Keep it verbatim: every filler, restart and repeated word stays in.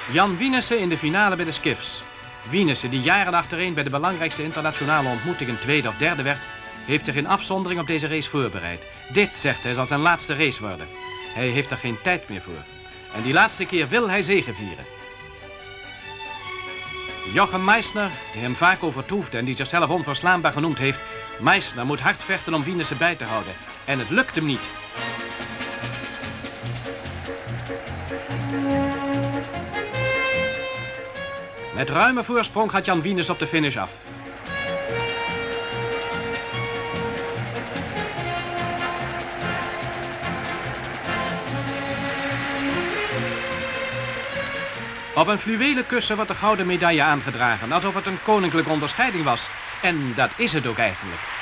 Jan Wienissen in de finale bij de Skiffs. Wienissen, die jaren achtereen bij de belangrijkste internationale ontmoetingen tweede of derde werd, heeft zich in afzondering op deze race voorbereid. Dit, zegt hij, zal zijn laatste race worden. Hij heeft er geen tijd meer voor. En die laatste keer wil hij zegevieren. Jochem Meissner, die hem vaak overtroefde en die zichzelf onverslaanbaar genoemd heeft. Meissner moet hard vechten om Wienissen bij te houden. En het lukt hem niet. Met ruime voorsprong gaat Jan Wienissen op de finish af. Op een fluwelen kussen wordt de gouden medaille aangedragen, alsof het een koninklijke onderscheiding was. En dat is het ook eigenlijk.